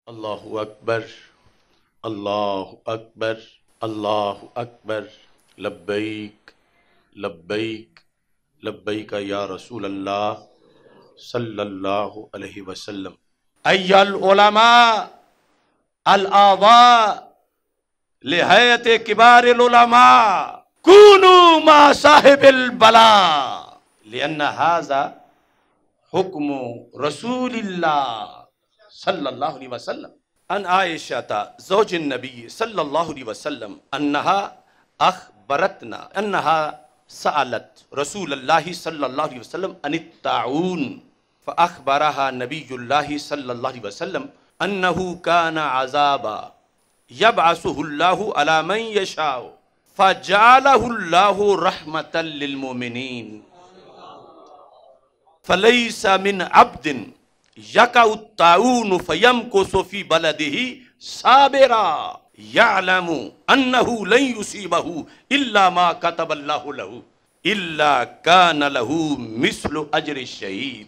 اللہ اکبر اللہ اکبر اللہ اکبر لبیک لبیک لبیک یا رسول اللہ صلی اللہ علیہ وسلم۔ ایھا العلماء الاعضاء لہیئت کبار العلماء کونوا مع صاحب البلاء لأن ھذا حکم رسول اللہ صلی اللہ علیہ وسلم۔ ان عائشہ زوج النبی صلی اللہ علیہ وسلم انہا اخبرتنا انہا سألت رسول اللہ صلی اللہ علیہ وسلم عن الطاعون فاخبرها نبی اللہ صلی اللہ علیہ وسلم انہو کان عذابا یبعثہ اللہ علی من یشاء فجعلہ اللہ رحمتا للمؤمنین فلیس من عبد یقع الطاعون فیمکث فی بلدہ صابرا یعلم انہ لن یصیبہ الا ما کتب اللہ لہ الا کان لہ مثل اجر الشہید۔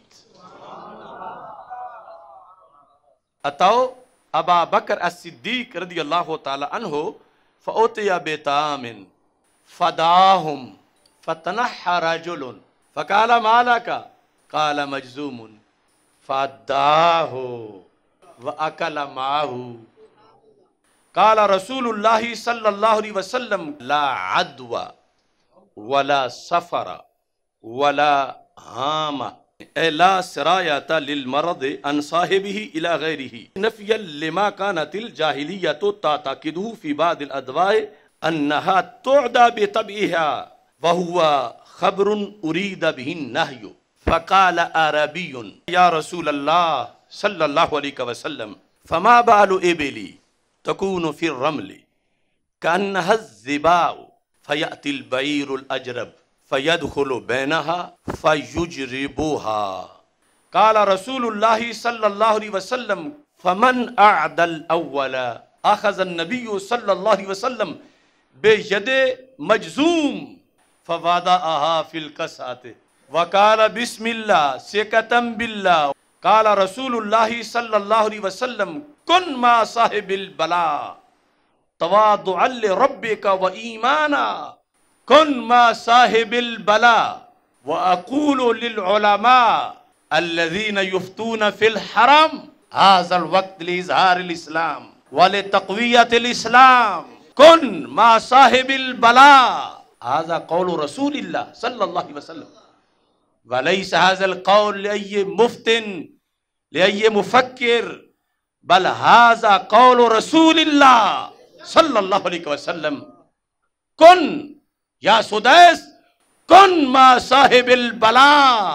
اتوا ابا بکر الصدیق رضی اللہ تعالی عنہ فأتی بطعام فدعاهم فتنحى رجل فقال ما لك قال مجزوم فادعاه وأكل معه قال رسول الله صلى الله عليه وسلم لا عدوى ولا سفر ولا هامة لا سراية للمرض عن صاحبه إلى غيره نفيا لما كانت الجاهلية تعتقده في بعض الأدواء أنها تعدى بطبعها وهو خبر أريد به النهي۔ فقال عربی یا رسول اللہ صلی اللہ علیہ وسلم فما بال ابلی تکون فی الرمل کانها الزباء فیأتی البعیر الاجرب فیدخل بینها فیجربوها۔ قال رسول اللہ صلی اللہ علیہ وسلم فمن اعد الاول اخذ النبی صلی اللہ علیہ وسلم بید مجزوم فوضعها فی القصعۃ وقال بسم اللہ ثقة باللہ۔ قال رسول اللہ صلی اللہ علیہ وسلم کن ما صاحب البلاء تواضعا لربک و ایمانا کن ما صاحب البلاء۔ واقول للعلماء الذین یفتون فی الحرم هذا الوقت لإظہار الاسلام ولتقویت الاسلام کن ما صاحب البلاء۔ هذا قول رسول اللہ صلی اللہ علیہ وسلم وَلَيْسَ هَذَا الْقَوْلِ لِأَيِّ مُفْتٍ لِأَيِّ مُفَكِّرٍ بل هذا قول رسول اللہ صلی اللہ علیہ وسلم کن یا سدیس کن ما صاحب البلاء۔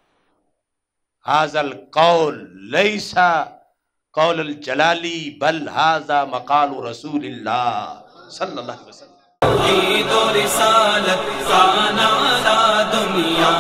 هذا القول ليس قول الجلالی بل هذا مقال رسول اللہ صلی اللہ علیہ وسلم۔ توحید و رسالت کا نعرہ دنیا